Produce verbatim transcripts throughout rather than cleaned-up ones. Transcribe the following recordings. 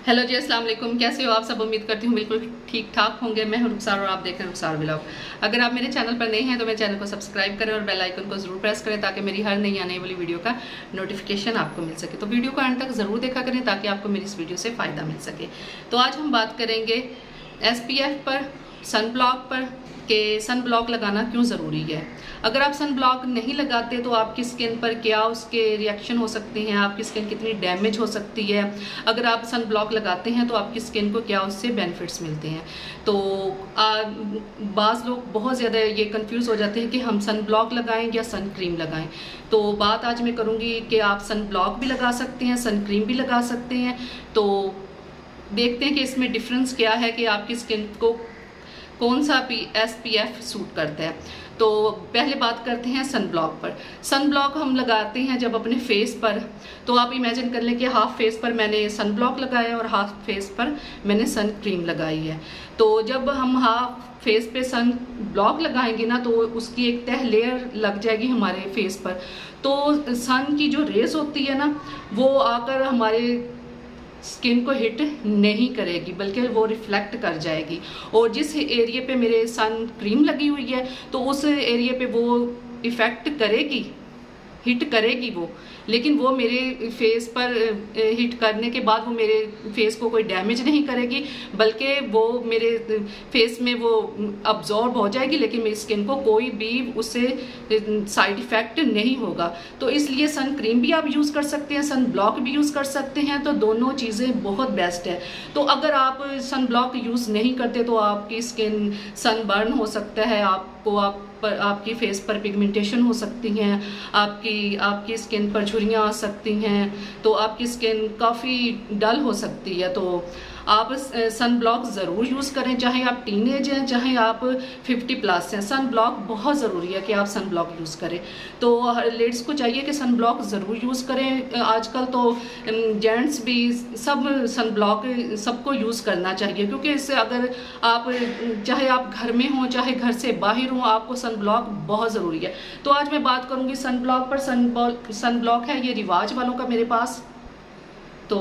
Hello जी, अस्सलाम वालेकुम। कैसे हो आप सब? उम्मीद करती हूँ बिल्कुल ठीक ठाक होंगे। मैं हूँ रुखसार और आप देख रहे हैं रुखसार व्लॉग। अगर आप मेरे चैनल पर नए हैं तो मेरे चैनल को सब्सक्राइब करें और बेल आइकन को जरूर प्रेस करें ताकि मेरी हर नई आने वाली वीडियो का नोटिफिकेशन आपको मिल सके। तो वीडियो को अंत तक ज़रूर देखा करें ताकि आपको मेरी इस वीडियो से फ़ायदा मिल सके। तो आज हम बात करेंगे एस पी एफ पर, सन ब्लॉक पर, कि सन ब्लॉक लगाना क्यों ज़रूरी है। अगर आप सन ब्लॉक नहीं लगाते तो आपकी स्किन पर क्या उसके रिएक्शन हो सकते हैं, आपकी स्किन कितनी डैमेज हो सकती है। अगर आप सन ब्लॉक लगाते हैं तो आपकी स्किन को क्या उससे बेनिफिट्स मिलते हैं। तो बाज़ लोग बहुत ज़्यादा ये कंफ्यूज हो जाते हैं कि हम सन ब्लॉक लगाएं या सन क्रीम लगाएं। तो बात आज मैं करूँगी कि आप सन ब्लॉक भी लगा सकते हैं, सन क्रीम भी लगा सकते हैं। तो देखते हैं कि इसमें डिफरेंस क्या है कि आपकी स्किन को कौन सा P S P F suit करता है। तो पहले बात करते हैं सन ब्लॉक पर। सन ब्लॉक हम लगाते हैं जब अपने फेस पर, तो आप इमेजिन कर लें कि हाफ फेस पर मैंने सन ब्लॉक लगाया और हाफ फेस पर मैंने सन क्रीम लगाई है। तो जब हम हाफ फेस पे सन ब्लॉक लगाएंगे ना तो उसकी एक तह लेयर लग जाएगी हमारे फेस पर। तो सन की जो रेस होती है ना वो आकर हमारे स्किन को हिट नहीं करेगी बल्कि वो रिफ्लेक्ट कर जाएगी। और जिस एरिया पे मेरे सन क्रीम लगी हुई है तो उस एरिया पे वो इफ़ेक्ट करेगी, हिट करेगी वो, लेकिन वो मेरे फेस पर हिट करने के बाद वो मेरे फेस को कोई डैमेज नहीं करेगी बल्कि वो मेरे फेस में वो अब्जॉर्ब हो जाएगी, लेकिन मेरी स्किन को कोई भी उससे साइड इफ़ेक्ट नहीं होगा। तो इसलिए सन क्रीम भी आप यूज़ कर सकते हैं, सन ब्लॉक भी यूज़ कर सकते हैं। तो दोनों चीज़ें बहुत बेस्ट है। तो अगर आप सन ब्लॉक यूज़ नहीं करते तो आपकी स्किन सन बर्न हो सकता है, आपको आप पर आपकी फेस पर पिगमेंटेशन हो सकती हैं, आपकी आपकी स्किन पर झुर्रियाँ आ सकती हैं, तो आपकी स्किन काफ़ी डल हो सकती है। तो आप सन ब्लॉक ज़रूर यूज़ करें, चाहे आप टीनेज हैं चाहे आप फिफ्टी प्लस हैं। सन ब्लॉक बहुत ज़रूरी है कि आप सन ब्लॉक यूज़ करें। तो लेडीज़ को चाहिए कि सन ब्लॉक ज़रूर यूज़ करें। आजकल तो जेंट्स भी सब सन ब्लॉक सबको यूज़ करना चाहिए, क्योंकि इससे अगर आप चाहे आप घर में हों चाहे घर से बाहर हों आपको सन ब्लॉक बहुत ज़रूरी है। तो आज मैं बात करूँगी सन ब्लॉक पर। सन ब्लॉक सन ब्लॉक है ये रिवाज वालों का मेरे पास। तो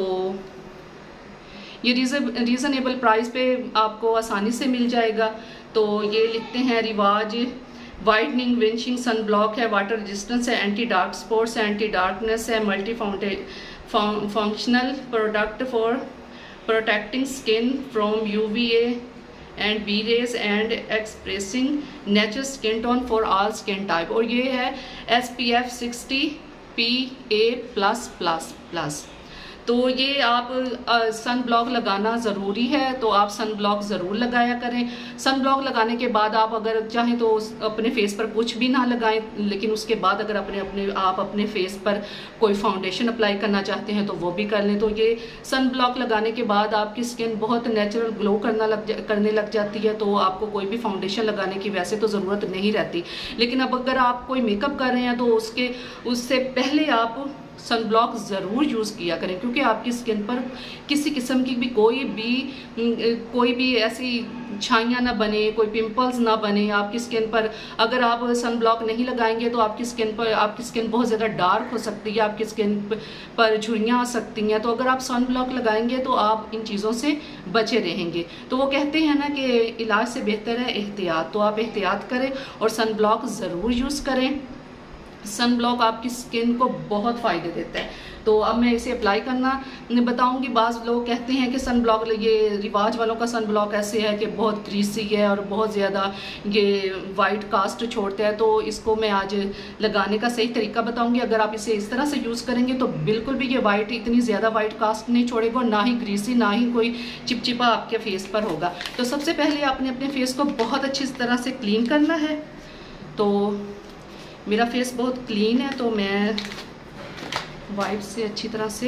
ये रीज़नेबल प्राइस पे आपको आसानी से मिल जाएगा। तो ये लिखते हैं रिवाज वाइटनिंग विंशिंग सन ब्लॉक है, वाटर रेजिस्टेंस है, एंटी डार्क स्पॉट्स है, एंटी डार्कनेस है, multi functional product for protecting skin from U V A and B rays and expressing natural skin tone for all skin type. और ये है S P F sixty P A plus plus plus. तो ये आप sun block लगाना ज़रूरी है, तो आप सन ब्लॉक ज़रूर लगाया करें। सन ब्लॉक लगाने के बाद आप अगर चाहें तो अपने फेस पर कुछ भी ना लगाएं, लेकिन उसके बाद अगर अपने अपने आप अपने फेस पर कोई फाउंडेशन अप्लाई करना चाहते हैं तो वो भी कर लें। तो ये सन ब्लॉक लगाने के बाद आपकी स्किन बहुत नेचुरल ग्लो करना लग करने लग जाती है, तो आपको कोई भी फाउंडेशन लगाने की वैसे तो ज़रूरत नहीं रहती। लेकिन अब अगर आप कोई मेकअप कर रहे हैं तो उसके उससे पहले आप सन ब्लॉक ज़रूर यूज़ किया करें, क्योंकि आपकी स्किन पर किसी किस्म की भी कोई भी कोई भी ऐसी छाइयाँ ना बने, कोई पिंपल्स ना बने आपकी स्किन पर। अगर आप सन ब्लॉक नहीं लगाएंगे तो आपकी स्किन पर आपकी स्किन बहुत ज़्यादा डार्क हो सकती है, आपकी स्किन पर झुर्रियाँ आ सकती हैं। तो अगर आप सन ब्लॉक लगाएंगे तो आप इन चीज़ों से बचे रहेंगे। तो वो कहते हैं ना कि इलाज से बेहतर है एहतियात, तो आप एहतियात करें और सन ब्लॉक ज़रूर यूज़ करें। सन ब्लॉक आपकी स्किन को बहुत फ़ायदे देता है। तो अब मैं इसे अप्लाई करना बताऊंगी। बाज़ लोग कहते हैं कि सन ब्लॉक, ये रिवाज वालों का सन ब्लॉक ऐसे है कि बहुत ग्रीसी है और बहुत ज़्यादा ये वाइट कास्ट छोड़ता है। तो इसको मैं आज लगाने का सही तरीका बताऊंगी। अगर आप इसे इस तरह से यूज़ करेंगे तो बिल्कुल भी ये वाइट इतनी ज़्यादा वाइट कास्ट नहीं छोड़ेगा और ना ही ग्रीसी ना ही कोई चिपचिपा आपके फेस पर होगा। तो सबसे पहले आपने अपने फेस को बहुत अच्छी तरह से क्लीन करना है। तो मेरा फेस बहुत क्लीन है तो मैं वाइप से अच्छी तरह से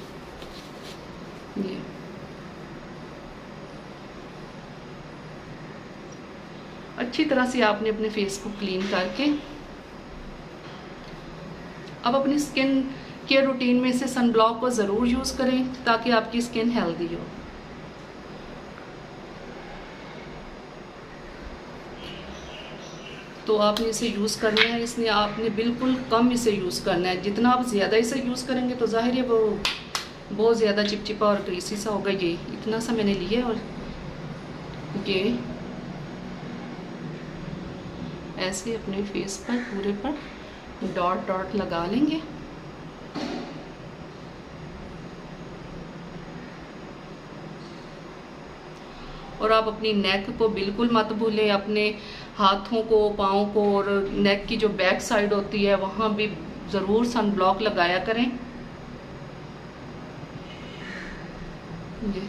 ये अच्छी तरह से आपने अपने फेस को क्लीन करके अब अपनी स्किन केयर रूटीन में से सन ब्लॉक को ज़रूर यूज़ करें ताकि आपकी स्किन हेल्दी हो। तो आपने इसे यूज़ करना है, इसलिए आपने बिल्कुल कम इसे यूज़ करना है। जितना आप ज़्यादा इसे यूज़ करेंगे तो जाहिर है वो बहुत ज़्यादा चिपचिपा और ग्रीसी सा होगा। ये इतना सा मैंने लिया और ये ऐसे अपने फेस पर पूरे पर डॉट डॉट लगा लेंगे। और आप अपनी नेक को बिल्कुल मत भूलें, अपने हाथों को, पाँव को और नेक की जो बैक साइड होती है वहाँ भी ज़रूर सन ब्लॉक लगाया करें। ये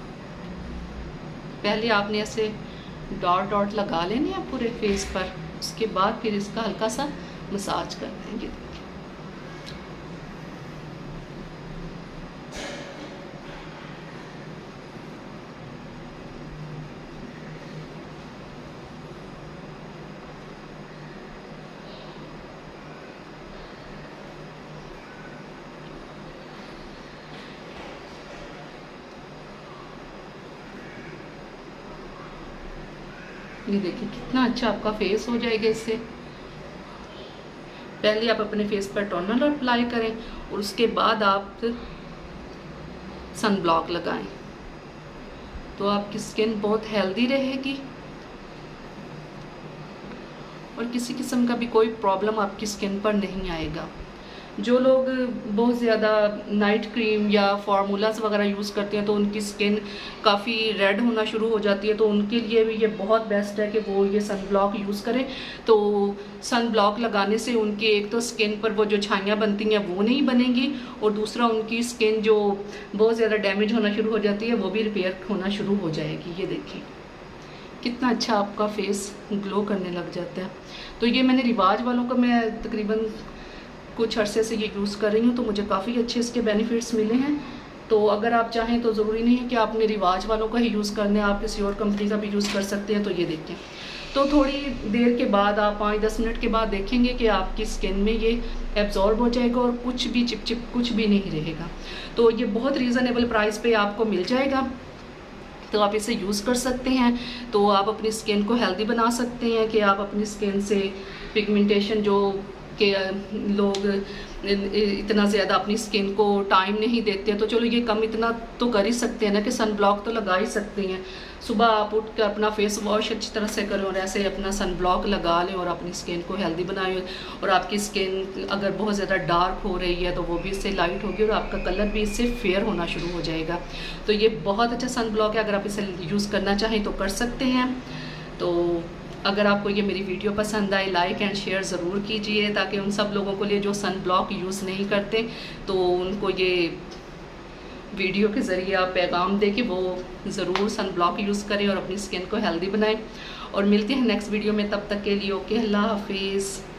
पहले आपने ऐसे डॉट डॉट लगा लेने हैं पूरे फेस पर, उसके बाद फिर इसका हल्का सा मसाज कर देंगे। ये देखिए कितना अच्छा आपका फेस हो जाएगा इससे। पहले आप अपने फेस पर टोनर अप्लाई करें और उसके बाद आप सन ब्लॉक लगाएं, तो आपकी स्किन बहुत हेल्दी रहेगी और किसी किस्म का भी कोई प्रॉब्लम आपकी स्किन पर नहीं आएगा। जो लोग बहुत ज़्यादा नाइट क्रीम या फार्मूलाज वगैरह यूज़ करते हैं तो उनकी स्किन काफ़ी रेड होना शुरू हो जाती है, तो उनके लिए भी ये बहुत बेस्ट है कि वो ये सन ब्लॉक यूज़ करें। तो सन ब्लॉक लगाने से उनकी एक तो स्किन पर वो जो छाइयाँ बनती हैं वो नहीं बनेंगी, और दूसरा उनकी स्किन जो बहुत ज़्यादा डैमेज होना शुरू हो जाती है वो भी रिपेयर होना शुरू हो जाएगी। ये देखिए कितना अच्छा आपका फेस ग्लो करने लग जाता है। तो ये मैंने रिवाज वालों का मैं तकरीबन कुछ अरसे से ये यूज़ कर रही हूँ, तो मुझे काफ़ी अच्छे इसके बेनिफिट्स मिले हैं। तो अगर आप चाहें तो ज़रूरी नहीं है कि आपने रिवाज वालों का ही यूज़ करना है, आप किसी और कंपनी का भी यूज़ कर सकते हैं। तो ये देखें, तो थोड़ी देर के बाद आप पाँच दस मिनट के बाद देखेंगे कि आपकी स्किन में ये एब्जॉर्ब हो जाएगा और कुछ भी चिप चिप कुछ भी नहीं रहेगा। तो ये बहुत रीज़नेबल प्राइस पे आपको मिल जाएगा, तो आप इसे यूज़ कर सकते हैं। तो आप अपनी स्किन को हेल्दी बना सकते हैं कि आप अपनी स्किन से पिगमेंटेशन जो कि लोग इतना ज़्यादा अपनी स्किन को टाइम नहीं देते हैं, तो चलो ये कम इतना तो कर ही सकते हैं ना कि सन ब्लॉक तो लगा ही सकते हैं। सुबह आप उठ कर अपना फेस वॉश अच्छी तरह से करें और ऐसे अपना सन ब्लॉक लगा लें और अपनी स्किन को हेल्दी बनाएं। और आपकी स्किन अगर बहुत ज़्यादा डार्क हो रही है तो वो भी इससे लाइट होगी और आपका कलर भी इससे फेयर होना शुरू हो जाएगा। तो ये बहुत अच्छा सन ब्लॉक है, अगर आप इसे यूज़ करना चाहें तो कर सकते हैं। तो अगर आपको ये मेरी वीडियो पसंद आए लाइक एंड शेयर ज़रूर कीजिए, ताकि उन सब लोगों को लिए जो सन ब्लॉक यूज़ नहीं करते तो उनको ये वीडियो के ज़रिए आप पैगाम दें कि वो ज़रूर सन ब्लॉक यूज़ करें और अपनी स्किन को हेल्दी बनाएं। और मिलते हैं नेक्स्ट वीडियो में, तब तक के लिए ओके, अल्लाह हाफिज़।